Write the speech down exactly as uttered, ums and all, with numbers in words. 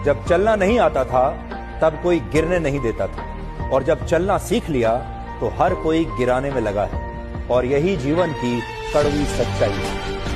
जब चलना नहीं आता था तब कोई गिरने नहीं देता था, और जब चलना सीख लिया तो हर कोई गिराने में लगा है। और यही जीवन की कड़वी सच्चाई है।